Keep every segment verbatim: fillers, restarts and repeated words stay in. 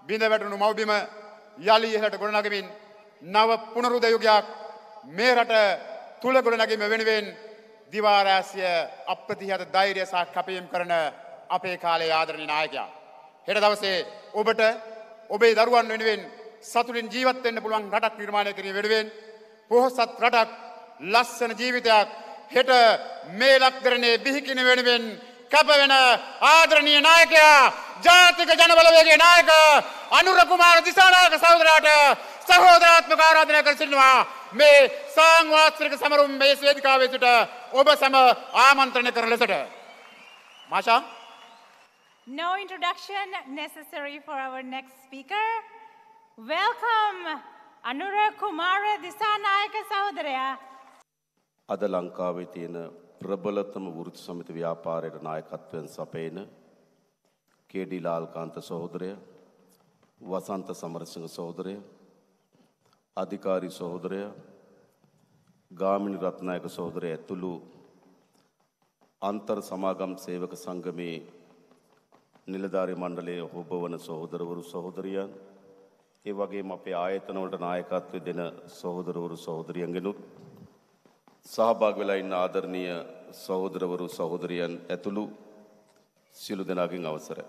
බිඳ වැටුණු මව්බිම යලි ඉහළට ගොඩනගමින් නව පුනරුද යුගයක් මේ රට තුල ගොඩනැගීම වෙනුවෙන් දිවා රාශිය අප්‍රතිහත ධෛර්යය සහ කැපවීම කරන අපේ කාලයේ ආදරණීය නායකයා. හෙට දවසේ ඔබට ඔබේ දරුවන් වෙනුවෙන් සතුටින් ජීවත් වෙන්න පුළුවන් රටක් නිර්මාණය කිරීම වෙනුවෙන් පොහොසත් රටක් ලස්සන ජීවිතයක් හෙට මේ ලක්දරණේ බිහිකින වෙනුවෙන් කැප වෙන ආදරණීය නායකයා ජාතික ජනබලවේගයේ නායක අනුර කුමාර දිසානායක සහෝදරයාට සහෝදරාත්මක ආරාධනා කර සිටිනවා. මේ සංවාස්ත්‍රික සමරුම් මේ වේදිකාවේ සිට ඔබ සම ආමන්ත්‍රණය කරන ලෙසට. මාෂා. No introduction necessary for our next speaker. Welcome Anura Kumara Disanayaka සහෝදරයා. අද ලංකාවේ තියෙන ප්‍රබලතම වෘත්ති සමිති ව්‍යාපාරයට නායකත්වයෙන් සපයන කේ.ඩී. ලාල්කාන්ත සහෝදරය, වසන්ත සමරසිංහ සහෝදරය, අධිකාරී සහෝදරය, ගාමිණී රත්නායක සහෝදරය ඇතුළු අන්තර් සමාගම් සේවක සංගමේ නිලධාරී මණ්ඩලයේ ඔබවන සහෝදරවරු සහෝදරියන්, ඒ වගේම අපේ ආයතන වලට නායකත්වය දෙන සහෝදරවරු සහෝදරියන්ගෙනුත් සහභාගී වෙලා ඉන්න ආදරණීය සහෝදරවරු සහෝදරියන් ඇතුළු සියලු දෙනාගෙන් අවසරයි.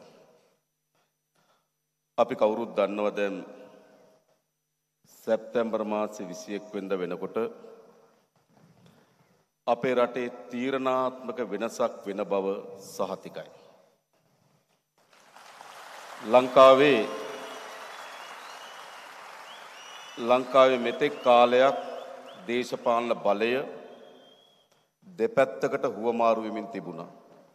අපි කවුරුත් දන්නවා දැන් සැප්තැම්බර් මාසේ විසිඑක වෙනිදා වෙනකොට අපේ රටේ තීරණාත්මක වෙනසක් වෙන බව සහතිකයි. ලංකාවේ ලංකාවේ මෙතෙක් කාලයක් දේශපාලන බලය දෙපැත්තකට හුවමාරු වෙමින් තිබුණා.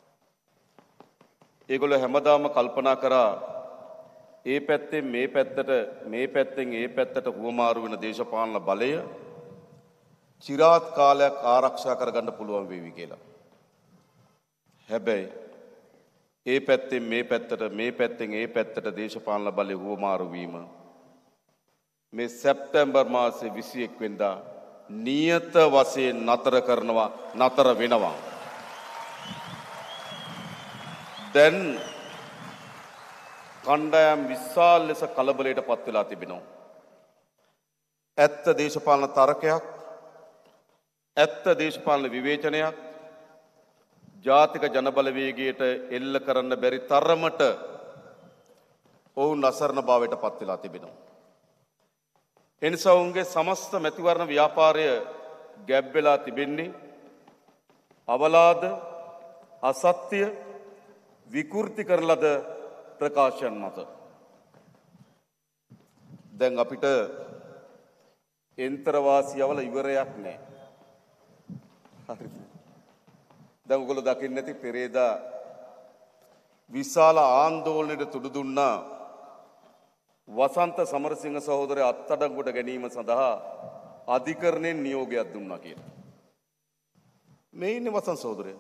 ඒගොල්ලෝ හැමදාම කල්පනා කරා ඒ පැත්තෙන් මේ පැත්තට මේ පැත්තෙන් ඒ පැත්තට හුවමාරු වෙන දේශපාලන බලය චිරාත් කාලයක් ආරක්ෂා කරගන්න පුළුවන් වේවි කියලා. හැබැයි ඒ පැත්තෙන් මේ පැත්තට මේ පැත්තෙන් ඒ පැත්තට දේශපාලන බලය හුවමාරු වීම මේ සැප්තැම්බර් මාසේ විසිඑක වෙනිදා නියත වශයෙන් නතර කරනවා නතර වෙනවා. දැන් කණ්ඩායම් විශාල ලෙස කලබලයට පත් වෙලා තිබෙනවා. ඇත්ත දේශපාලන තර්කයක්, ඇත්ත දේශපාලන විවේචනයක් ජාතික ජනබලවේගයට එල්ල කරන්න බැරි තරමට ඔවුන් අසරණ භාවයට පත් වෙලා තිබෙනවා. එනිසා ඔවුන්ගේ සමස්ත මැතිවරණ ව්‍යාපාරය ගැබ් වෙලා තිබෙන්නේ අවලාද, අසත්‍ය, විකෘති කරන ලද ප්‍රකාශයන් මත. දැන් අපිට එන්තරවාසියවල ඉවරයක් නැහැ. හරිද? දැන් ඔයගොල්ලෝ දකින්න ඇති පෙරේදා විශාල ආందోලනයට තුඩු දුන්නා වසන්ත සමරසිංහ සහෝදරය අත්අඩංගුවට ගැනීම සඳහා අධිකරණයෙන් නියෝගයක් දුන්නා කියලා. මේ ඉන්නේ වසන්ත සහෝදරය.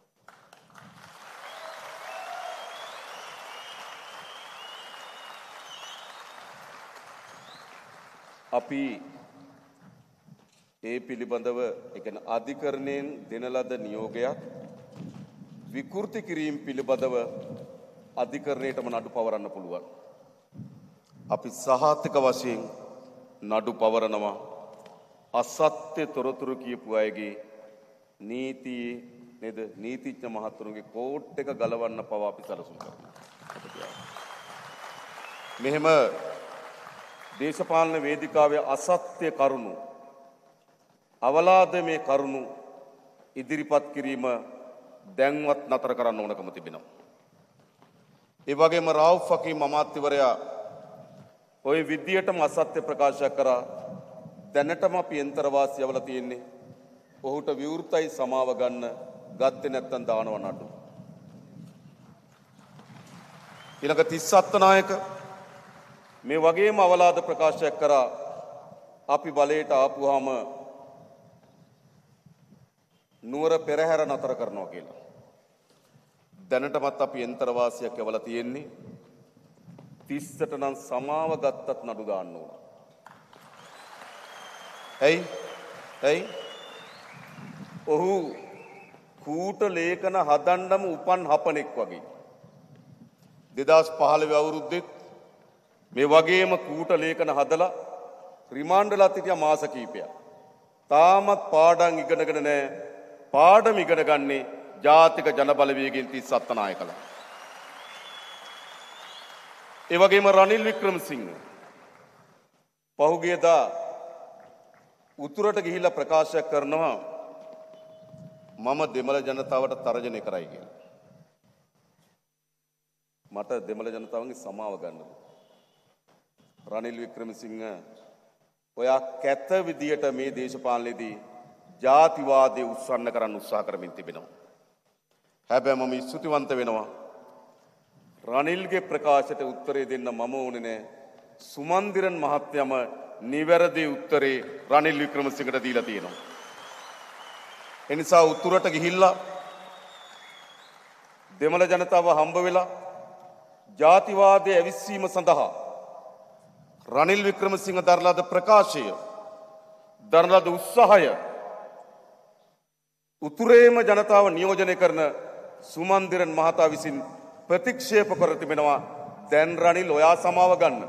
අපි ඒ පිළිබඳව ඒ කියන්නේ අධිකරණයෙන් දෙන ලද නියෝගයක් විකෘති කිරීම පිළිබඳව අධිකරණයටම නඩු පවරන්න පුළුවන්. අපි සහතික වශයෙන් නඩු පවරනවා අසත්‍ය තොරතුරු කියපු අයගේ නීති නේද නීතිඥ මහතුරුගේ කෝට් එක ගලවන්න පවා අපි සැලසුම් කරනවා. මෙහෙම දේශපාලන වේදිකාවේ අසත්‍ය කරුණු අවලාද මේ කරුණු ඉදිරිපත් කිරීම දැන්වත් නතර කරන්න ඕනකම තිබෙනවා. ඒ වගේම රාවුෆ් ෆකීම් අමාත්‍යවරයා ওই විද්‍යාවටම අසත්‍ය ප්‍රකාශ කරා. දැනටම අපි යන්ත්‍රවාසියවල තියෙන්නේ ඔහුට විවෘතයි සමාව ගන්න ගත්තේ නැත්තම් දානව නඩු. ඊළඟ තිස් අත්තනායක මේ වගේම අවලාද ප්‍රකාශයක් කරා අපි බලයට ආපුවාම නුවර පෙරහැර නතර කරනවා කියලා. දැනටමත් අපි යන්ත්‍රවාසියක් යවලා තියෙන්නේ තිස්සට නම් සමාව ගත්තත් නඩු දාන්න ඕන. ඇයි? ඇයි? ඔහු කූට ලේඛන හදන්නම උපන් හපනෙක් වගේ. දෙදාස් පහළොව අවුරුද්දෙත් මේ වගේම කූට ලේඛන හදලා රිමාන්ඩ්ලා හිටියා මාස කිහිපයක්. තාමත් පාඩම් ඉගෙනගෙන නැහැ. පාඩම් ඉගෙන ගන්නේ ජාතික ජනබලවේගයෙන් තිස් අත්තනායකලා. ඒ වගේම රනිල් වික්‍රමසිංහ පහුගියදා උතුරට ගිහිල්ලා ප්‍රකාශයක් කරනවා මම දෙමළ ජනතාවට තර්ජනය කරයි කියලා. මට දෙමළ ජනතාවගේ සමාව ගන්න. රනිල් වික්‍රමසිංහ ඔයා කැත විදියට මේ දේශපාලනයේදී ජාතිවාදය උස්සන්න කරන්න උත්සාහ කරමින් තිබෙනවා. හැබැයි මම ස්තුතිවන්ත වෙනවා. රනිල්ගේ ප්‍රකාශයට උත්තරේ දෙන්න මම ඕනේ නෑ. සුමන්දිරන් මහත්මයාම නිවැරදි උත්තරේ රනිල් වික්‍රමසිංහට දීලා තියෙනවා. ඒ නිසා උතුරට ගිහිල්ලා දෙමළ ජනතාව හම්බ වෙලා ජාතිවාදයේ ඇවිස්සීම සඳහා රනිල් වික්‍රමසිංහ දරලාද ප්‍රකාශය දරලාද උත්සාහය උතුරේම ජනතාව නියෝජනය කරන සුමන්දිරන් මහතා විසින් ප්‍රතික්ෂේප කර තිබෙනවා. දැන් රනිල් ඔයා සමාව ගන්න.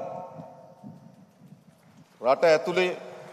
රට ඇතුලේ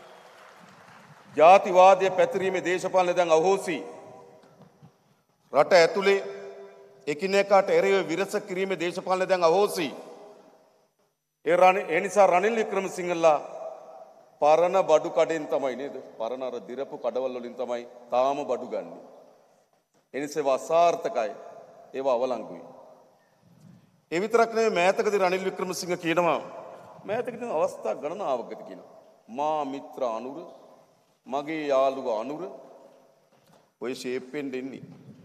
ජාතිවාදය පැතිරීමේ දේශපාලනය දැන් අහෝසි. රට ඇතුලේ එකිනෙකාට එරෙහිව විරස කිරීමේ දේශපාලනය දැන් අහෝසි. ඒ රනිල් ඒ නිසා රනිල් වික්‍රමසිංහලා පරණ බඩු කඩෙන් තමයි නේද? පරණ අර දිරපු කඩවල වලින් තමයි තාම බඩු ගන්නෙ. ඒ නිසා ඒවා අසාර්ථකයි. ඒවා අවලංගුයි. ඒ විතරක් නෙවෙයි මෑතකදී රනිල් වික්‍රමසිංහ කියනවා මෑතකදී අවස්ථා ගණනාවකදී කියනවා මා මිත්‍ර අනුර මගේ යාළුවා අනුර ඔය ෂේප් වෙන්න ඉන්නේ.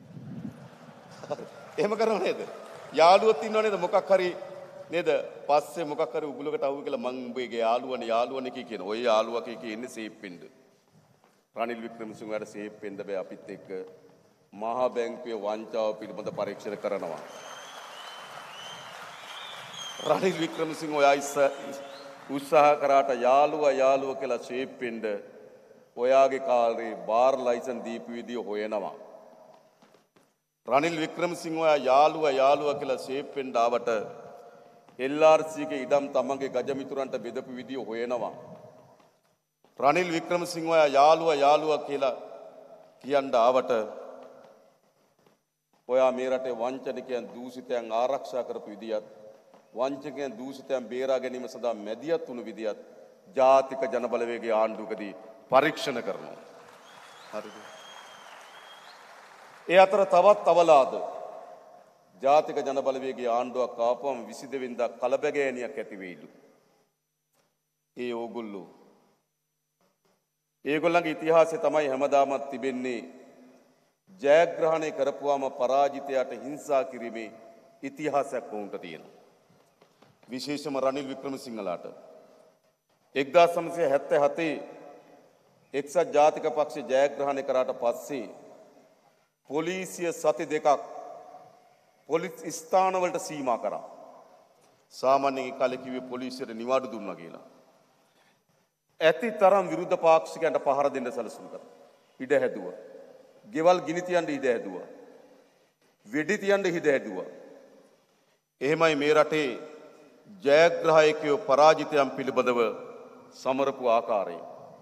එහෙම කරනව නේද? යාළුවොත් ඉන්නව නේද මොකක් හරි නේද? පස්සේ මොකක් හරි උගුලකට අවු කියලා මං උඹගේ යාළුවනේ යාළුවනේ කී කියන. ඔය යාළුවා කී කී ඉන්නේ ෂේප් වෙන්න. රනිල් වික්‍රමසිංහට ෂේප් වෙන්න බෑ අපිත් එක්ක මහා බැංකුවේ වංචාව පිළිබඳ පරීක්ෂණ කරනවා. රනිල් වික්‍රමසිංහ ඔය උත්සාහ කරාට යාළුවා යාළුවා කියලා ෂේප් වෙන්න ඔයාගේ කාලේ බාර් ලයිසන් දීපු විදිය හොයනවා. රනිල් වික්‍රමසිංහ ඔයා යාළුවා යාළුවා කියලා ෂේප් වෙන්න ආවට එල් ආර් සී ගේ ඉඩම් තමන්ගේ ගජමිතුරන්ට බෙදපු විදිය හොයනවා. රනිල් වික්‍රමසිංහ ඔයා යාළුවා යාළුවා කියලා කියන්න ආවට ඔයා මේ රටේ වංචනිකයන් දූෂිතයන් ආරක්ෂා කරපු විදියත් වංචකයන් දූෂිතයන් බේරා ගැනීම සඳහා මැදිහත් වුණු විදියත් ජාතික ජනබලවේගයේ ආණ්ඩුවකදී පරීක්ෂණ කරනවා. හරිද? ඒ අතර තවත් අවලාද ජාතික ජනබලවේගයේ ආණ්ඩුවක් ආපුවම විසි දෙවැනි වෙනිදා කලබගෑනියක් ඇති වෙයිලු. ඒ ඕගොල්ලෝ ඒගොල්ලන්ගේ ඉතිහාසය තමයි හැමදාමත් තිබෙන්නේ ජයග්‍රහණය කරපුවාම පරාජිතයාට හිංසා කිරීමේ ඉතිහාසයක් වුන්ට තියෙනවා. විශේෂම රනිල් වික්‍රමසිංහලාට එක්දාස් නවසිය හැත්තෑ හතේ එක්සත් ජාතික පක්ෂ ජයග්‍රහණය කරාට පස්සේ පොලිසිය සති දෙකක් පොලිස් ස්ථානවලට සීමා කරා. සාමාන්‍යයෙන් කාලේ කිව්වේ පොලිසියට නිවාඩු දුන්නා කියලා. ඇති තරම් විරුද්ධ පාක්ෂිකයන්ට පහර දෙන්න සැලසුම් කරා. ඉඩ හැදුවා. ගෙවල් ගිනි තියන්න ඉඩ හැදුවා. වෙඩි තියන්න ඉඩ හැදුවා. එහෙමයි මේ රටේ ජයග්‍රාහකයෝ පරාජිතයන් පිළිබඳව සමරපු ආකාරය.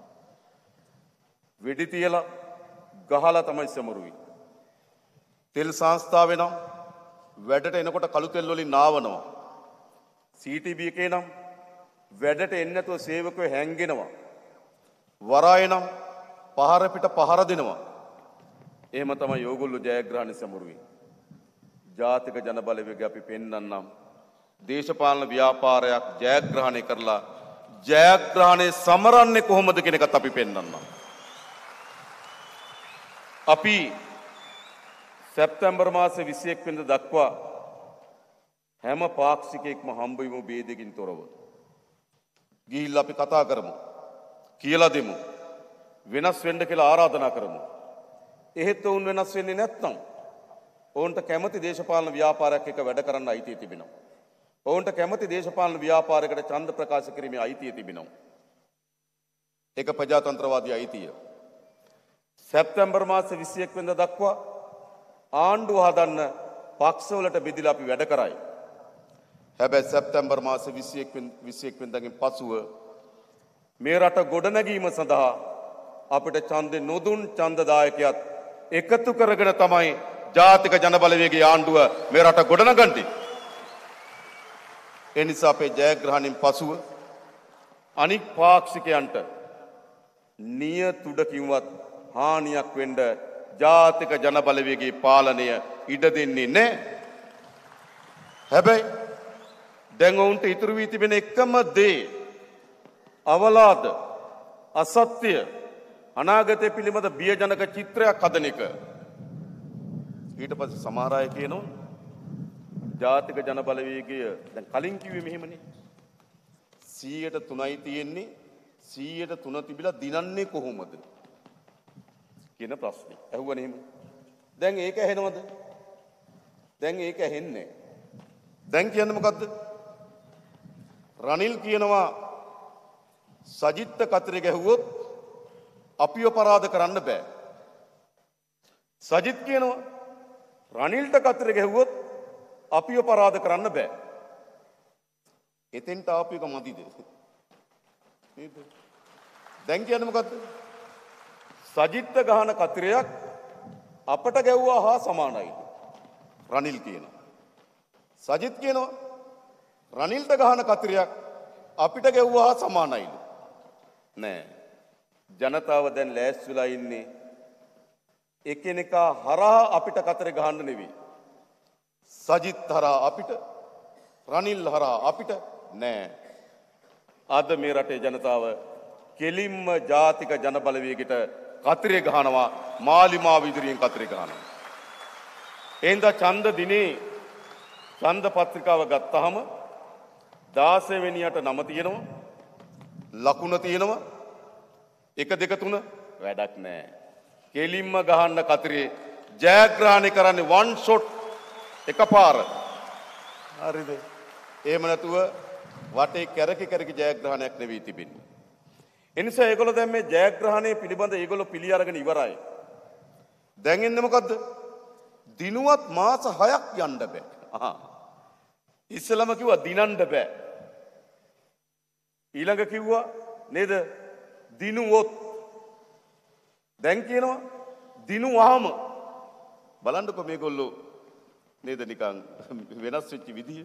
වෙඩි තියලා ගහලා තමයි සමරුවේ. තෙල් සංස්ථාවේ නම් වැඩට එනකොට කළු තෙල් වලින් නාවනවා. සී ටී බී එකේ නම් වැඩට එන්නේ නැතුව සේවකයෝ හැංගෙනවා. වරායේ නම් පහර පිට පහර දෙනවා. එහෙම තමයි ඕගොල්ලෝ ජයග්‍රහණ සමරුවේ. ජාතික ජනබලවේගය අපි පෙන්වන්නම්. දේශපාලන ව්‍යාපාරයක් ජයග්‍රහණය කරලා ජයග්‍රහණය සමරන්නේ කොහොමද කියන එකත් අපි පෙන්වන්නම්. අපි සැප්තැම්බර් මාසේ විසි එක් වෙනිදා දක්වා හැම පාක්ෂිකයෙක්ම හම්බ වෙමු ભેදකින් තොරව. ගිහිල්ලා අපි කතා කරමු. කියලා දෙමු. වෙනස් වෙන්න කියලා ආරාධනා කරමු. එහෙත් වුන් වෙනස් වෙන්නේ නැත්නම් ඔවුන්ට කැමති දේශපාලන ව්‍යාපාරයක් එක වැඩ කරන්න අයිතිය තිබෙනවා. ඔවුන්ට කැමති දේශපාලන ව්‍යාපාරයකට ඡන්ද ප්‍රකාශ කිරීමේ අයිතිය තිබෙනවා. ඒක ප්‍රජාතන්ත්‍රවාදී අයිතිය. සැප්තැම්බර් මාසේ විසි එක් වෙනිදා දක්වා ආණ්ඩුව හදන්න පක්ෂවලට බෙදලා අපි වැඩ කරයි. හැබැයි සැප්තැම්බර් මාසේ විසි එක් වෙනිදාගෙන් පසුව මේ රට ගොඩනැගීම සඳහා අපිට ඡන්දේ නොදුන් ඡන්දදායකයත් එකතු කරගෙන තමයි ජාතික ජනබලවේගයේ ආණ්ඩුව මේ රට ගොඩනගන්නේ. ඒ නිසා අපේ ජයග්‍රහණයෙන් පසුව අනික් පාක්ෂිකයන්ට නියතුඩකින්වත් හානියක් වෙන්න ජාතික ජනබලවේගයේ පාලනය ඉඩ දෙන්නේ නැහැ. හැබැයි දැන් ඔවුන්ට ඉතුරු වී තිබෙන එකම දේ අවලාද අසත්‍ය අනාගතය පිළිබඳ බියජනක චිත්‍රයක් හදන එක. ඊට පස්සේ සමහර අය කියනවා ජාතික ජනබලවේගය දැන් කලින් කිව්වේ මෙහෙමනේ සීයට තුනයි තියෙන්නේ සීයට තුන තිබිලා දිනන්නේ කොහොමද කියන ප්‍රශ්නේ. ඇහුවනේ එහෙම. දැන් ඒක ඇහෙනවද? දැන් ඒක ඇහෙන්නේ නැහැ. දැන් කියන්නේ මොකද්ද? රනිල් කියනවා සජිත්ට කතරේ ගැහුවොත් අපිව පරාද කරන්න බෑ. සජිත් කියනවා රනිල්ට කතරේ ගැහුවොත් අපිව පරාද කරන්න බෑ. එතෙන්ට ආපු එක මදිද? නේද? දැන් කියන්නේ මොකද්ද? සජිත්ට ගහන කතරයක් අපට ගැව්වා හා සමානයි. රනිල් කියනවා. සජිත් කියනවා රනිල්ට ගහන කතරයක් අපිට ගැව්වා හා සමානයි. නෑ. ජනතාව දැන් ලෑස්තිලා ඉන්නේ එකිනෙකා හරහා අපිට කතරේ ගහන්න නෙවෙයි. සජිත් හරහා අපිට රනිල් හරහා අපිට නෑ. අද මේ රටේ ජනතාව කෙලින්ම ජාතික ජනබලවේගයට කතරේ ගහනවා මාලිමාව ඉදිරියෙන් කතරේ ගහනවා. එහෙනම් ඡන්ද දිනේ ඡන්ද පත්‍රිකාව ගත්තාම දාසය වෙනියට නම තියෙනවා ලකුණ තියෙනවා එක දෙක තුන වැඩක් නැහැ. කෙලින්ම ගහන්න කතරේ ජයග්‍රහණය කරන්නේ වන් ෂොට් එකපාර. හරිද? එහෙම නැතුව වටේ කැරකි කැරකි ජයග්‍රහණයක් නෙවෙයි තිබෙන්නේ. එනිසා ඒගොල්ලෝ දැන් මේ ජයග්‍රහණය පිළිබඳ ඒගොල්ලෝ පිළි අරගෙන ඉවරයි. දැන් එන්නේ මොකද්ද? දිනුවත් මාස හයක් යන්න බෑ. අහා. ඉස්සලම කිව්වා දිනන්න බෑ. ඊළඟ කිව්වා නේද? දිනුවොත්. දැන් කියනවා දිනුවාම. බලන්නකො මේගොල්ලෝ නේද නිකන් වෙනස් වෙච්ච විදිය.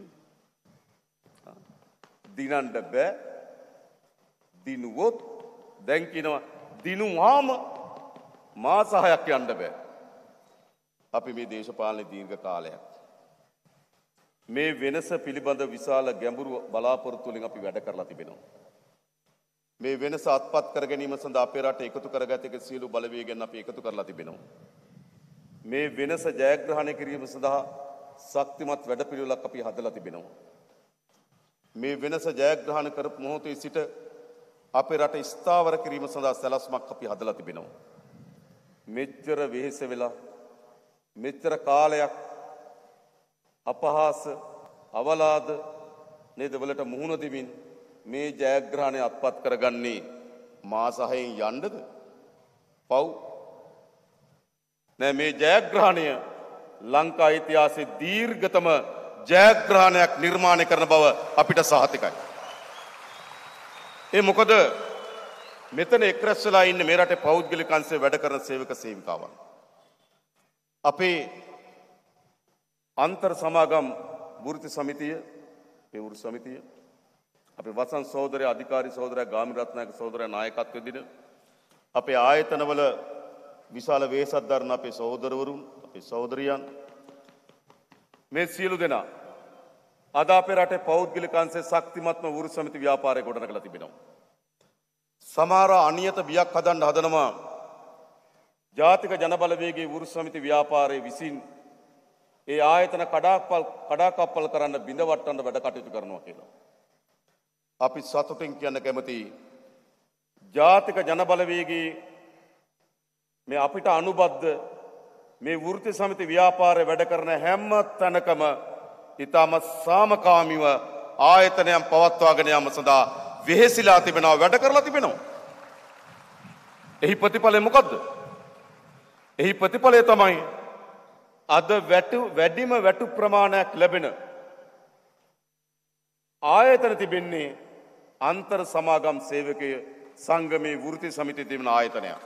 දිනන්න බෑ. දිනුවොත්. දැන් කියනවා දිනුවාම මාස හයක් යන්න බෑ. අපි මේ දේශපාලන දීර්ඝ කාලයක් මේ වෙනස පිළිබඳ විශාල ගැඹුරු බලාපොරොත්තු වලින් අපි වැඩ කරලා තිබෙනවා. මේ වෙනස අත්පත් කර ගැනීම සඳහා අපේ රට එකතු කරගත එක සියලු බලවේගයන් අපි එකතු කරලා තිබෙනවා. මේ වෙනස ජයග්‍රහණය කිරීම සඳහා ශක්තිමත් වැඩපිළිවෙලක් අපි හදලා තිබෙනවා. මේ වෙනස ජයග්‍රහණය කරපු මොහොතේ සිට අපේ රට ස්ථාවර කිරීම සඳහා සැලැස්මක් අපි හදලා තිබෙනවා. මෙච්චර වෙහෙස වෙලා මෙච්චර කාලයක් අපහාස අවලාද නේද වලට මුහුණ දෙමින් මේ ජයග්‍රහණය අත්පත් කරගන්නේ මාස හයෙන් යන්නද? පව් නෑ. මේ ජයග්‍රහණය ලංකා ඉතිහාසයේ දීර්ඝතම ජයග්‍රහණයක් නිර්මාණය කරන බව අපිට සහතිකයි. ඒ මොකද මෙතන එක්රැස් වෙලා ඉන්නේ මේ රටේ පෞද්ගලික අංශයේ වැඩ කරන සේවක සේවිකාවන්. අපේ අන්තර් සමාගම් වෘත්ති සමිතිය, ඒ වෘත්ති සමිතිය අපේ වසන්ත සහෝදරයා, අධිකාරී සහෝදරයා, ගාමිණී රත්නායක සහෝදරයා නායකත්වයේ දින අපේ ආයතනවල විශාල වේසක් දරන අපේ සහෝදරවරුන්, අපේ සහෝදරියන් මේ සියලු දෙනා අද අපේ රටේ පෞද්ගලික අංශයේ ශක්තිමත්ම වෘත්ති සමිති ව්‍යාපාරය ගොඩනගලා තිබෙනවා. සමහර අනියත බියක් හදන්න හදනවා ජාතික ජනබලවේගයේ වෘත්ති සමිති ව්‍යාපාරයේ විසින් ඒ ආයතන කඩාකප්පල් කඩාකප්පල් කරන්න බිඳ වට්ටන්න වැඩ කටයුතු කරනවා කියලා. අපි සතුටින් කියන්න කැමති ජාතික ජනබලවේගයේ මේ අපිට අනුබද්ධ මේ වෘත්ති සමිති ව්‍යාපාරයේ වැඩ කරන හැම තැනකම ඊටම සාමකාමීව ආයතනයන් පවත්වාගෙන යාම සඳහා වෙහෙසිලා තිබෙනවා, වැඩ කරලා තිබෙනවා. එහි ප්‍රතිඵලය මොකද්ද? එහි ප්‍රතිඵලය තමයි අද වැටු වැඩිම වැටු ප්‍රමාණයක් ලැබෙන ආයතන තිබෙන්නේ අන්තර් සමාගම් සේවකයේ සංගමේ වෘත්ති සමිතිය තිබෙන ආයතනයක්.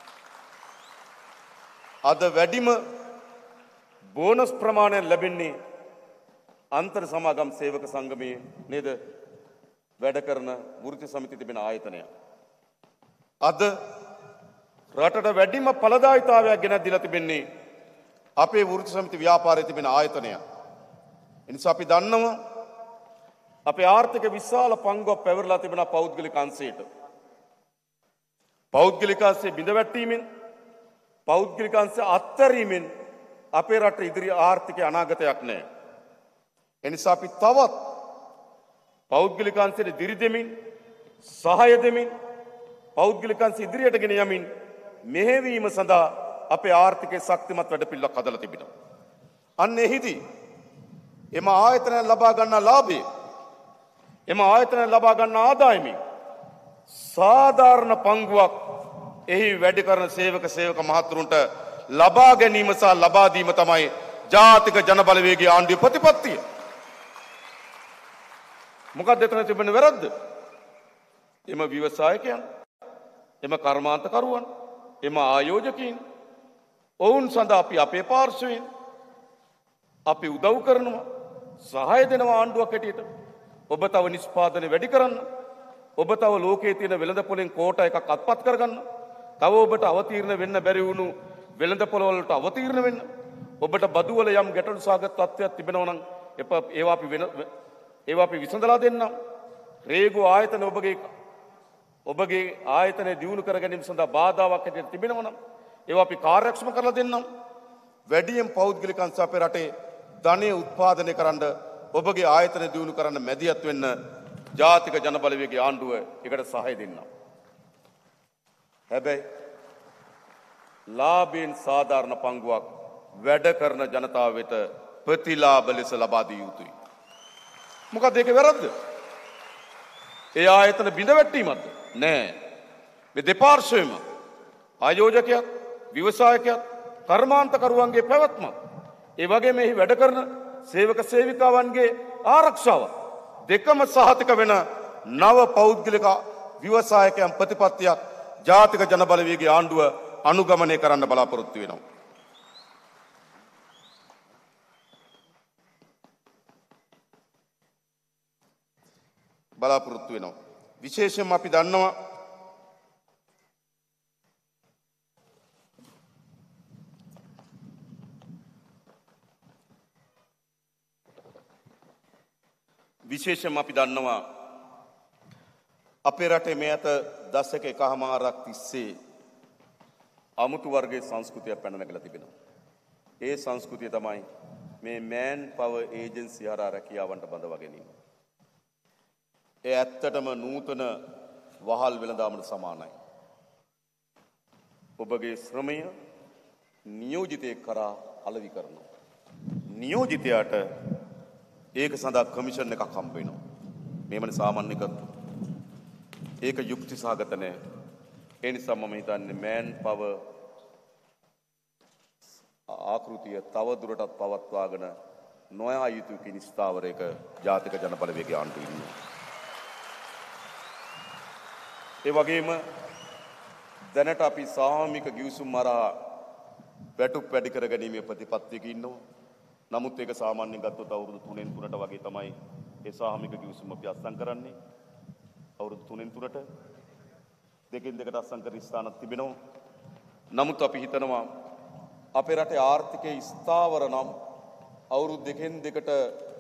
අද වැඩිම බෝනස් ප්‍රමාණය ලැබෙන්නේ අන්තර් සමාගම් සේවක සංගමයේ නේද වැඩ කරන වෘත්ති සමිතිය තිබෙන ආයතනයක්. අද රටට වැඩිම ඵලදායීතාවයක් ගෙන දීලා තිබෙන්නේ අපේ වෘත්ති සමිති ව්‍යාපාරයේ තිබෙන ආයතනයක්. එනිසා අපි දන්නවා අපේ ආර්ථික විශාල පංගුවක් පැවරලා තිබෙන පෞද්ගලික අංශයට. පෞද්ගලික අංශයේ බිඳ වැටීමෙන් පෞද්ගලික අංශය අත්හැරීමෙන් අපේ රට ඉදිරි ආර්ථික අනාගතයක් නැහැ. එනිසා අපි තවත් පෞද්ගලික අංශයට දිරි දෙමින් සහාය දෙමින් පෞද්ගලික අංශ ඉදිරියට ගෙන යමින් මෙහෙවීම සඳහා අපේ ආර්ථිකයේ ශක්තිමත් වැඩපිළිවෙලක් හදලා තිබෙනවා. අන්න එහිදී එම ආයතන ලබා ගන්නා ලාභය එම ආයතන ලබා ගන්නා ආදායමයි සාධාරණ පංගුවක් එහි වැඩ කරන සේවක සේවක මහතුරුන්ට ලබා ගැනීම සහ ලබා දීම තමයි ජාතික ජන බලවේගයේ ආණ්ඩුවේ ප්‍රතිපත්තිය. මොකක්ද එතන තිබෙන වැරද්ද? එම ව්‍යවසායකයන්, එම කර්මාන්තකරුවන්, එම ආයෝජකයින් ඔවුන් සඳහා අපි අපේ පාර්ශවයෙන් අපි උදව් කරනවා, සහාය දෙනවා ආණ්ඩුවක් හැටියට. ඔබ තව නිෂ්පාදනය වැඩි කරන්න. ඔබ තව ලෝකයේ තියෙන වෙළඳපොලෙන් කෝටා එකක් අත්පත් කරගන්න. තව ඔබට අවතීර්ණ වෙන්න බැරි වුණු වෙළඳපොළ වලට අවතීර්ණ වෙන්න. ඔබට බදු වල යම් ගැටලු සාගත තත්ත්වයක් තිබෙනවා නම් ඒවා අපි වෙන ඒවා අපි විසඳලා දෙන්නම්. රේගු ආයතන ඔබගේ ඔබගේ ආයතනය දියුණු කර ගැනීම සඳහා බාධාවක් හැටියට තිබෙනවා නම් ඒවා අපි කාර්යක්ෂම කරලා දෙන්නම්. වැඩියෙන් පෞද්ගලික අංශ අපේ රටේ ධනය උත්පාදනය කරන්න ඔබගේ ආයතන දියුණු කරන්න මැදිහත් වෙන්න ජාතික ජන බලවේගයේ ආණ්ඩුව ඒකට සහාය දෙන්නම්. හැබැයි ලාභයෙන් සාධාරණ පංගුවක් වැඩ කරන ජනතාව වෙත ප්‍රතිලාභ ලෙස ලබා දිය යුතුයි. මොකද ඒකේ වැරද්ද? ඒ ආයතන බිඳ වැටීමක්ද? නෑ. මේ දෙපාර්ශ්වයම ආයෝජකයත්, ව්‍යවසායකයත්, කර්මාන්තකරුවන්ගේ පැවැත්මක්. ඒ වගේම එහි වැඩ කරන සේවක සේවිකාවන්ගේ ආරක්ෂාව දෙකම සහතික වෙන නව පෞද්ගලික ව්‍යවසායකයන් ප්‍රතිපත්තියක් ජාතික ජන බලවේගයේ ආණ්ඩුව අනුගමනය කරන්න බලාපොරොත්තු වෙනවා. බලාපොරොත්තු වෙනවා. විශේෂයෙන්ම අපි දන්නවා විශේෂයෙන්ම අපි දන්නවා අපේ රටේ මේ අත දශක එකහමාරක් තිස්සේ අමුතු වර්ගයේ සංස්කෘතියක් පැන නැගලා තිබෙනවා. ඒ සංස්කෘතිය තමයි මේ මෑන් පවර් ඒජන්සි හරහා රැකියාවන්ට බඳවා ගැනීම. ඒ ඇත්තටම නූතන වහල් වෙළඳාමට සමානයි. ඔබගේ ශ්‍රමය නියෝජිතයෙක් කරා අලෙවි කරනවා. නියෝජිතයාට ඒක සඳහා කමිෂන් එකක් හම්බ වෙනවා. මේමනේ සාමාන්‍ය කරුණු. ඒක යුක්ති සහගත නැහැ. ඒ නිසා මම හිතන්නේ මෑන් පවර් ආකෘතිය තව දුරටත් පවත්වාගෙන නොයා යුතු කිනිස්ථාවරයක ජාතික ජන බලවේගයේ ආණ්ඩුව ඉන්නවා. ඒ වගේම දැනට අපි සාමූහික ගිවිසුම් මරා වැටුප් වැඩි කර ගැනීමේ ප්‍රතිපත්තියක ඉන්නවා. නමුත් ඒක සාමාන්‍යයෙන් ගත්තොත් අවුරුදු තුනෙන් තුනට වගේ තමයි ඒ සාමූහික ගිවිසුම අපි අත්සන් කරන්නේ. අවුරුදු තුනෙන් තුනට දෙකෙන් දෙකට අත්සන් කර ස්ථානක් තිබෙනවා. නමුත් අපි හිතනවා අපේ රටේ ආර්ථිකයේ ස්ථාවර නම් අවුරුදු දෙකෙන් දෙකට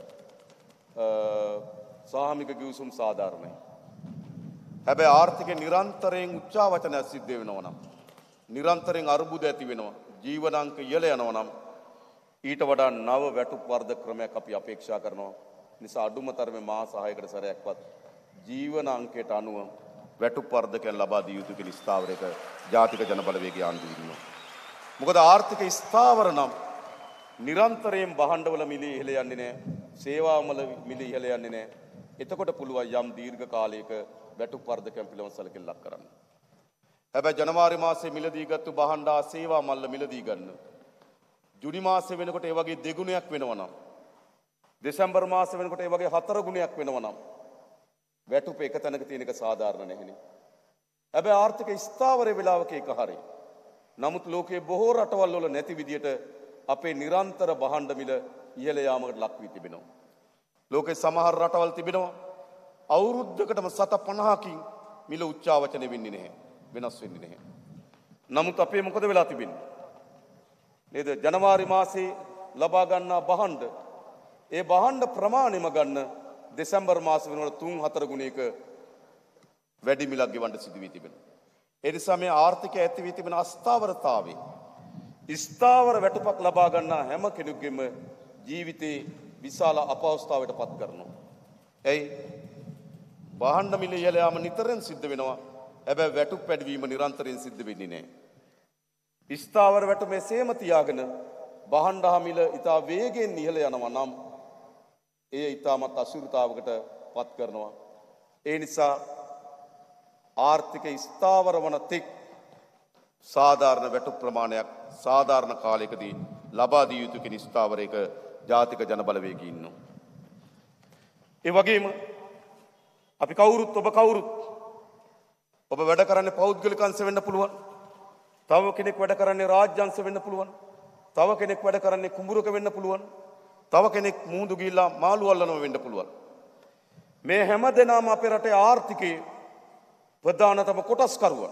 සාමූහික ගිවිසුම් සාධාරණයි. හැබැයි ආර්ථිකේ නිරන්තරයෙන් උච්චාවචනයක් සිද්ධ වෙනවා නම් නිරන්තරයෙන් අර්බුද ඇති වෙනවා ජීවනාංක ඉහළ යනවා නම් ඊට වඩා නව වැටුප් වර්ධක ක්‍රමයක් අපි අපේක්ෂා කරනවා. නිසා අඩුම තරමේ මාස හයකට සැරයක්වත් ජීවනාංකයට අනුව වැටුප් වර්ධකයන් ලබා දිය යුතු කියන ස්ථාවරයක ජාතික ජන බලවේගයේ ආණ්ඩුව ඉන්නවා. මොකද ආර්ථික ස්ථාවර නම් නිරන්තරයෙන් භාණ්ඩවල මිල ඉහළ යන්නේ නැහැ. සේවාවල මිල ඉහළ යන්නේ නැහැ. එතකොට පුළුවන් යම් දීර්ඝ කාලයක වැටුප් වර්ධකයන් පිළිබඳ සැලකිල්ලක් කරන්න. හැබැයි ජනවාරි මාසයේ මිලදී ගත්තු භාණ්ඩ ආ සේවා මල්ල මිලදී ගන්න. ජුනි මාසෙ වෙනකොට ඒ වගේ දෙගුණයක් වෙනවා නම් දෙසැම්බර් මාසෙ වෙනකොට ඒ වගේ හතර ගුණයක් වෙනවා නම් වැටුප එක තැනක තියෙන එක සාධාරණ නැහෙනේ. හැබැයි ආර්ථික ස්ථාවර වෙලාවක එක හරි. නමුත් ලෝකයේ බොහෝ රටවල් වල නැති විදියට අපේ නිරන්තර භාණ්ඩ මිල ඉහළ යාමකට ලක් වී තිබෙනවා. ලෝකේ සමහර රටවල් තිබෙනවා අවුරුද්දකටම සත පනහකින් මිල උච්චාවචන වෙන්නේ නැහැ. වෙනස් වෙන්නේ නැහැ. නමුත් අපේ මොකද වෙලා තිබෙන්නේ? නේද? ජනවාරි මාසේ ලබා ගන්නා භාණ්ඩ ඒ භාණ්ඩ ප්‍රමාණයම ගන්න දෙසැම්බර් මාස වෙනකොට තුන් හතර ගුණයක වැඩි මිලක් ගෙවන්න සිදු වී තිබෙනවා. ඒ නිසා මේ ආර්ථිකය ඇති වී තිබෙන අස්ථාවරතාවය ස්ථාවර වැටුපක් ලබා ගන්නා හැම කෙනෙකුගේම ජීවිතේ විශාල අපහසුතාවයට පත් කරනවා. එයි භාණ්ඩ මිල ඉහළ යාම නිතරම සිද්ධ වෙනවා. හැබැයි වැටුප් වැඩිවීම නිරන්තරයෙන් සිද්ධ වෙන්නේ නැහැ. ස්ථාවර වැටුප මෙසේම තියාගෙන භාණ්ඩ මිල ඉතා වේගයෙන් ඉහළ යනවා නම් ඒ ඉතාමත් අසුරුතාවකට පත් කරනවා. ඒ නිසා ආර්ථික ස්ථාවර වන තෙක් සාධාරණ වැටුප් ප්‍රමාණයක් සාධාරණ කාලයකදී ලබා දිය යුතු කෙන ස්ථාවරයක ජාතික ජනබලවේගී ඉන්නවා. ඒ වගේම අපි කවුරුත් ඔබ කවුරුත් ඔබ වැඩ කරන්නේ පෞද්ගලික අංශ වෙන්න පුළුවන්. තව කෙනෙක් වැඩ කරන්නේ රාජ්‍ය අංශ වෙන්න පුළුවන්. තව කෙනෙක් වැඩ කරන්නේ කුඹුරක වෙන්න පුළුවන්. තව කෙනෙක් මූදු ගිහිල්ලා මාළු අල්ලනවා වෙන්න පුළුවන්. මේ හැම දෙනාම අපේ රටේ ආර්ථිකයේ ප්‍රධානතම කොටස්කරුවන්.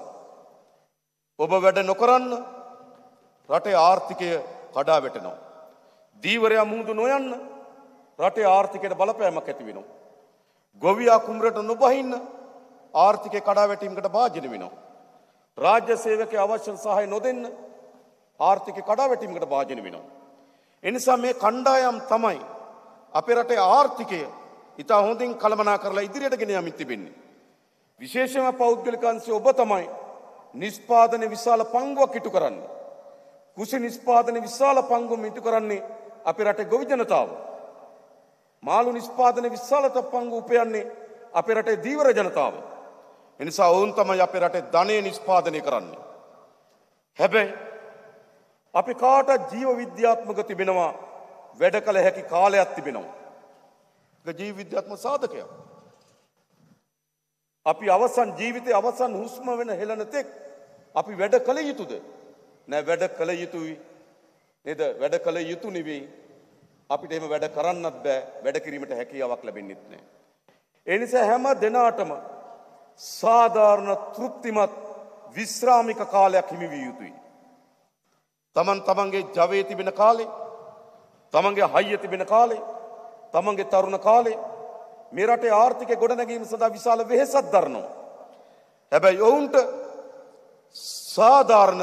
ඔබ වැඩ නොකරන්න රටේ ආර්ථිකය කඩා වැටෙනවා. දීවරයා මූදු නොයන්න රටේ ආර්ථිකයට බලපෑමක් ඇති වෙනවා. ගොවියා කුඹරට නොබහින්න ආර්ථිකය කඩා වැටීමකට භාජනය වෙනවා. රාජ්‍ය සේවකයා අවශ්‍ය සහාය නොදෙන්න ආර්ථිකය කඩා වැටීමකට භාජනය වෙනවා. එනිසා මේ කණ්ඩායම් තමයි අපේ රටේ ආර්ථිකය ඉතා හොඳින් කළමනා කරලා ඉදිරියට ගෙන යමින් තිබෙන්නේ. විශේෂයෙන්ම පෞද්ගලික අංශය ඔබ තමයි නිෂ්පාදනයේ විශාල පංගුවක් ඉටු කරන්නේ. කුසි නිෂ්පාදනයේ විශාල පංගුවක් ඉටු කරන්නේ අපේ රටේ ගොවි ජනතාව. මාළු නිෂ්පාදනයේ විශාලත පංගුව උපයන්නේ අපේ රටේ දීවර ජනතාව. එනිසා ඔවුන් තමයි අපේ රටේ ධනය නිෂ්පාදනය කරන්නේ. හැබැයි අපි කාටත් ජීව විද්‍යාත්මක තිබෙනවා වැඩ කළ හැකි කාලයක් තිබෙනවා. ඒක ජීව විද්‍යාත්මක සාධකයක්. අපි අවසන් ජීවිතයේ අවසන් හුස්ම වෙන හෙළන තෙක් අපි වැඩ කළ යුතුද? නෑ වැඩ කළ යුතුයි. නේද? වැඩ කළ යුතු නෙවෙයි. අපිට එහෙම වැඩ කරන්නත් බෑ. වැඩ කිරීමට හැකියාවක් ලැබෙන්නෙත් නෑ. ඒ නිසා හැම දිනාටම සාධාරණ තෘප්තිමත් විශ්‍රාමික කාලයක් හිමි විය යුතුයි. තමන් තමන්ගේ ජවයේ තිබෙන කාලේ, තමන්ගේ හයිය තිබෙන කාලේ, තමන්ගේ තරුණ කාලේ මේ රටේ ආර්ථිකය ගොඩනැගීම සඳහා විශාල වෙහෙසක් දරනවා. හැබැයි ඔවුන්ට සාධාරණ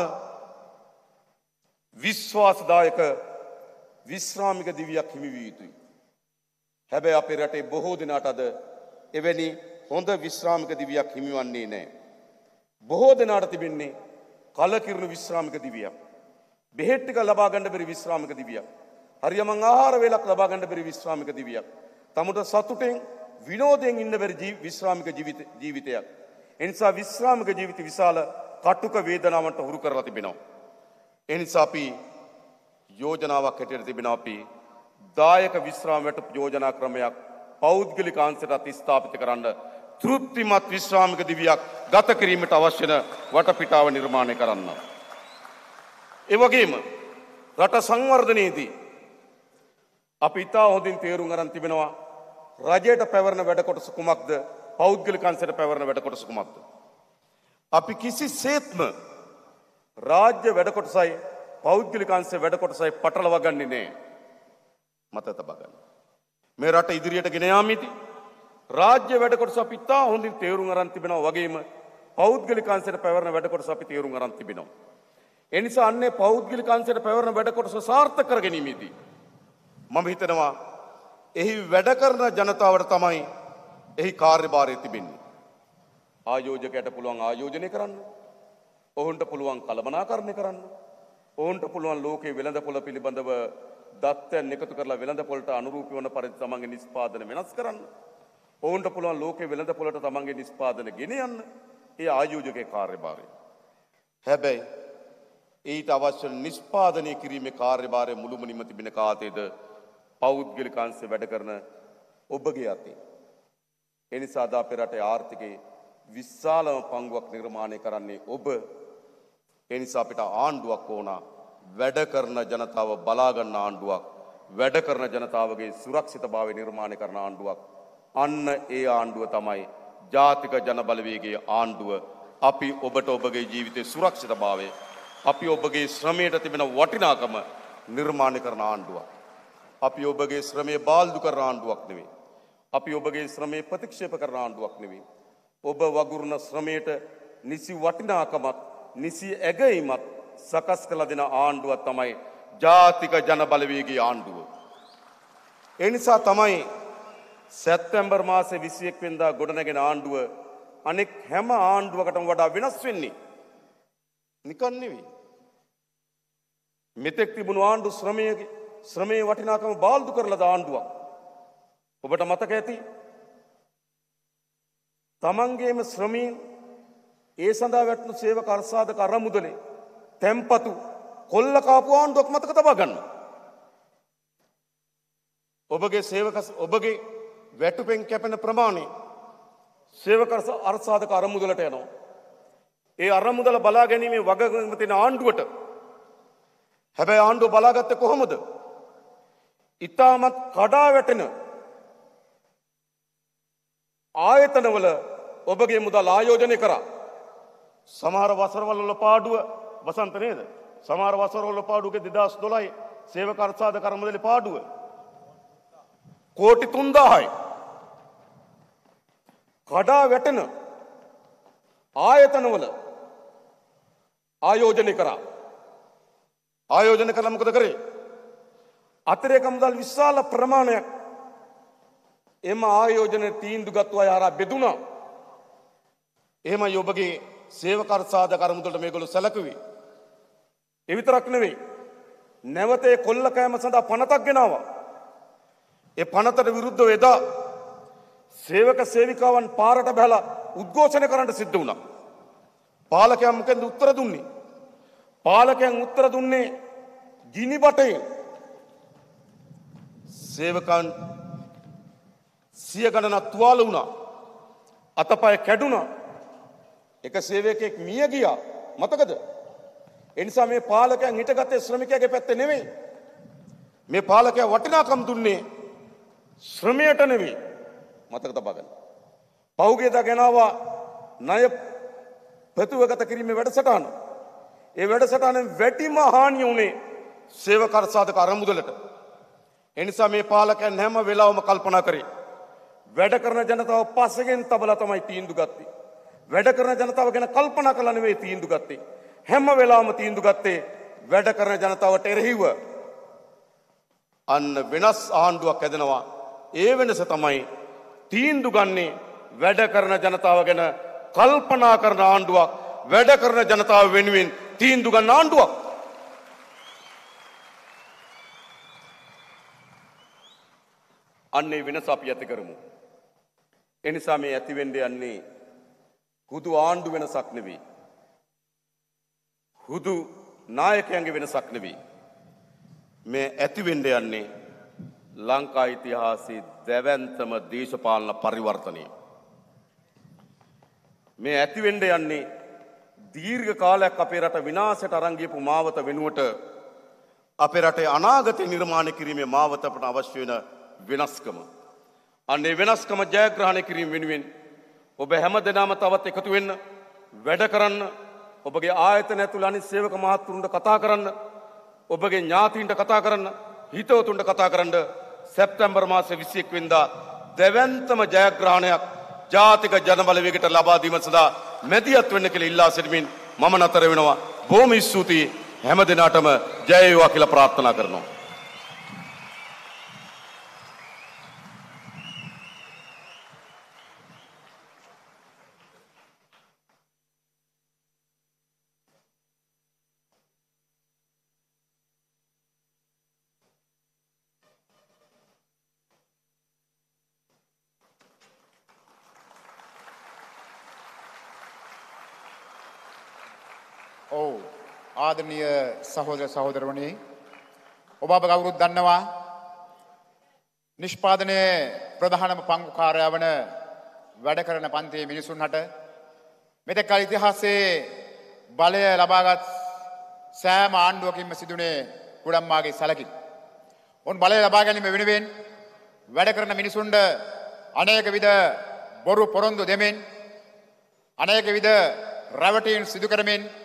විශ්වාසදායක විශ්‍රාමික දිවියක් හිමි විය යුතුයි. හැබැයි අපේ රටේ බොහෝ දෙනාට අද එවැනි හොඳ විශ්‍රාමික දිවියක් හිමිවන්නේ නැහැ. බොහෝ දෙනාට තිබෙන්නේ කලකිරුණු විශ්‍රාමික දිවියක්. බෙහෙත් ටික ලබා ගන්න බැරි විශ්‍රාමික දිවියක්. හරියම ආහාර වේලක් ලබා ගන්න බැරි විශ්‍රාමික දිවියක්. තමුට සතුටෙන් විනෝදයෙන් ඉන්න බැරි විශ්‍රාමික ජීවිතයක්. ඒ නිසා විශ්‍රාමික ජීවිත විශාල කටුක වේදනාවන්ට හුරු කරලා තිබෙනවා. ඒ නිසා අපි යෝජනාවක් හැටියට තිබෙනවා අපි දායක විශ්‍රාම වැටුප් යෝජනා ක්‍රමයක් පෞද්ගලික අංශයට ස්ථාපිත කරන්න තෘප්තිමත් විශ්‍රාමික දිවියක් ගත කිරීමට අවශ්‍ය වන වටපිටාව නිර්මාණය කරන්න. ඒ වගේම රට සංවර්ධනයේදී අපි ඉතා හොඳින් තේරුම් අරන් තිබෙනවා රජයට පැවරන වැඩ කොටස කුමක්ද පෞද්ගලික අංශයට පැවරන වැඩ කොටස කුමක්ද. අපි කිසිසේත්ම රාජ්‍ය වැඩ කොටසයි පෞද්ගලික අංශයේ වැඩ කොටසයි පටලවා ගන්නේ නැහැ. මතක තබා ගන්න. මේ රට ඉදිරියට ගෙන යාමේදී රාජ්‍ය වැඩ කොටස අපි ඉතා හොඳින් තේරුම් අරන් තිබෙනවා වගේම පෞද්ගලික අංශයට පැවරන වැඩ කොටස අපි තේරුම් අරන් තිබෙනවා. ඒ නිසා අන්නේ පෞද්ගලික අංශයට පැවරන වැඩ කොටස සාර්ථක කර ගැනීමේදී මම හිතනවා එහි වැඩ කරන ජනතාවට තමයි එහි කාර්යභාරය තිබෙන්නේ. ආයෝජකයට පුළුවන් ආයෝජනය කරන්න. ඔවුන්ට පුළුවන් කළමනාකරණය කරන්න. ඔවුන්ට පුළුවන් ලෝකයේ වෙළඳපොළ පිළිබඳව දත්තයන් එකතු කරලා වෙළඳපොළට අනුරූපී වන පරිදි තමන්ගේ නිෂ්පාදන වෙනස් කරන්න. ඔවුන්ට පුළුවන් ලෝකයේ වෙළඳපොළට තමන්ගේ නිෂ්පාදන ගෙන යන්න. ඒ ආයෝජකයේ කාර්යභාරය. හැබැයි ඊට අවශ්‍ය නිෂ්පාදනය කිරීමේ කාර්යභාරය මුළුමනින්ම තිබෙන කාතේද පෞද්ගලික අංශේ වැඩ කරන ඔබගේ අතේ. ඒ නිසා අද අපේ රටේ ආර්ථිකයේ විශාලම පංගුවක් නිර්මාණය කරන්නේ ඔබ. ඒ නිසා අපිට ආණ්ඩුවක් ඕන, වැඩ කරන ජනතාව බලා ගන්න ආණ්ඩුවක්, වැඩ කරන ජනතාවගේ සුරක්ෂිතභාවය නිර්මාණය කරන ආණ්ඩුවක්. අන්න ඒ ආණ්ඩුව තමයි ජාතික ජන බලවේගයේ ආණ්ඩුව. අපි ඔබට ඔබගේ ජීවිතයේ සුරක්ෂිතභාවය, අපි ඔබගේ ශ්‍රමයට තිබෙන වටිනාකම නිර්මාණය කරන ආණ්ඩුවක්. අපි ඔබගේ ශ්‍රමයේ බාල්දු කරන ආණ්ඩුවක් නෙවෙයි. අපි ඔබගේ ශ්‍රමයේ ප්‍රතික්ෂේප කරන ආණ්ඩුවක් නෙවෙයි. ඔබ වගුරුන ශ්‍රමයට නිසි වටිනාකමත් නිසි ඇගයීමත් සකස් කළ දෙන ආණ්ඩුවක් තමයි ජාතික ජන බලවේගයේ ආණ්ඩුව. ඒ නිසා තමයි සැප්තැම්බර් මාසේ විසි එක් වෙනිදා ගොඩනැගෙන ආණ්ඩුව අනෙක් හැම ආණ්ඩුවකටම වඩා වෙනස් වෙන්නේ. නිකන් නෙවෙයි. මෙතෙක් තිබුණු ආණ්ඩු ශ්‍රමයේ ශ්‍රමයේ වටිනාකම බාල්දු කරලා ද ආණ්ඩුවක්. ඔබට මතක ඇති තමන්ගේම ශ්‍රමීන් ඒ සඳහා වැටුණු සේවක අර්සාදක අරමුදලේ තැම්පතු කොල්ල කාපු ආණ්ඩුවක් මතක තබා ගන්න. ඔබගේ සේවක ඔබගේ වැටුපෙන් කැපෙන ප්‍රමාණය සේවක අර්සාදක අරමුදලට යනවා. ඒ අරමුදල බලා ගැනීමේ වගකීම තියෙන ආණ්ඩුවට හැබැයි ආණ්ඩුව බලාගත්තේ කොහොමද? ඉතාමත් කඩා වැටෙන ආයතනවල ඔබගේ මුදල් ආයෝජනය කරා. සමහර වසරවල වල පාඩුව වසන්ත නේද? සමහර වසරවල පාඩුවක දෙදහස් දොළහ සේවක අර්සාදක අරමුදලේ පාඩුව කෝටි තුන්දාහයි. කඩා වැටෙන ආයතනවල ආයෝජනය කරා. ආයෝජනය කළා මොකද කරේ? අතිරේක මුදල් විශාල ප්‍රමාණයක් එම ආයෝජන තීන්දුව ගත්තු අය හරහා බෙදුණා. එහෙමයි ඔබගේ සේවක අර්සාදක අරමුදලට මේගොල්ලෝ සැලකුවේ. ඒ විතරක් නෙවෙයි. නැවතේ කොල්ල කෑම සඳහා පනතක් ගෙනාවා. ඒ පනතට විරුද්ධව එදා සේවක සේවිකාවන් පාරට බහලා උද්ඝෝෂණය කරන්න සිද්ධ වුණා. පාලකයන් මොකෙන්ද උත්තර දුන්නේ? පාලකයන් උත්තර දුන්නේ ගිනි බටේ. සේවකයන් සිය ගණනක් තුවාල වුණා. අතපය කැඩුණා. එක සේවකයෙක් මිය ගියා. මතකද? ඒ නිසා මේ පාලකයන් හිටගත්තේ ශ්‍රමිකයාගේ පැත්තේ නෙවෙයි. මේ පාලකයා වටිනාකම් දුන්නේ ශ්‍රමයට නෙවෙයි. මතක තබා ගන්න. පෞගේදා ගෙනාවා ණය ප්‍රතිවගත කිරීමේ වැඩසටහන. ඒ වැඩසටහනෙන් වැඩිම හානිය උනේ සේවක අර්සාදක අරමුදලට. ඒ නිසා මේ පාලකයන් හැම වෙලාවම කල්පනා කරේ වැඩ කරන ජනතාව පස්සෙන් තබලා තමයි තීන්දුව ගත්තේ. වැඩ කරන ජනතාව ගැන කල්පනා කළා නෙවෙයි තීන්දුව ගත්තේ. හැම වෙලාවම තීන්දුව ගත්තේ වැඩ කරන ජනතාවට එරෙහිව. අන්න වෙනස් ආණ්ඩුවක් හැදෙනවා. ඒ වෙනස තමයි තීන්දුව ගන්නේ වැඩ කරන ජනතාව ගැන කල්පනා කරන ආණ්ඩුවක්, වැඩ කරන ජනතාව වෙනුවෙන් තීන්දුව ගන්න ආණ්ඩුවක්. අන්නේ වෙනස අපි ඇති කරමු. එනිසා මේ ඇති වෙන්න යන්නේ හුදු ආණ්ඩු වෙනසක් නෙවෙයි. හුදු නායකයන්ගේ වෙනසක් නෙවෙයි. මේ ඇති වෙන්න යන්නේ ලංකා ඉතිහාසයේ දැවැන්තම දේශපාලන පරිවර්තනය. මේ ඇති වෙන්න යන්නේ දීර්ඝ කාලයක් අපේ රට විනාශයට අරන් ගියපු මාවත වෙනුවට අපේ රටේ අනාගතය නිර්මාණය කිරීමේ මාවත අපට අවශ්‍ය වෙන වෙනස්කම. අන්නේ වෙනස්කම ජයග්‍රහණය කිරීම වෙනුවෙන් ඔබ හැම දෙනාම තවත් එකතු වෙන්න, වැඩ කරන්න, ඔබගේ ආයතන ඇතුළේ අනිත් සේවක මහත්තුරුන්ට කතා කරන්න, ඔබගේ ඥාතීන්ට කතා කරන්න, හිතවතුන්ට කතා කරන්න සැප්තැම්බර් මාසේ විසි එක් වෙනිදා දෙවැන්තම ජයග්‍රහණයක් ජාතික ජනබලවේගයට ලබා දීම සඳහා මැදිහත් වෙන්න කියලා ඉල්ලා සිටිමින් මම නතර වෙනවා. බොහොම ස්තුතියි හැම දිනාටම ජය වේවා කියලා ප්‍රාර්ථනා කරනවා. ඔව් ආදරණීය සහෝදර සහෝදරවනි, ඔබ අප කවුරුත් දන්නවා නිෂ්පාදනයේ ප්‍රධානම පංගුකාරයා වන වැඩ කරන පන්තියේ මිනිසුන් හට මෙතෙක් කල ඉතිහාසයේ බලය ලබාගත් සෑම ආණ්ඩුවකින්ම සිදුනේ කුඩම්මාගේ සැලකිලි. උන් බලය ලබා ගැනීම වෙනුවෙන් වැඩ කරන මිනිසුන්ට අනේක විද බොරු පොරොන්දු දෙමින් අනේක විද රැවටීම් සිදු කරමින්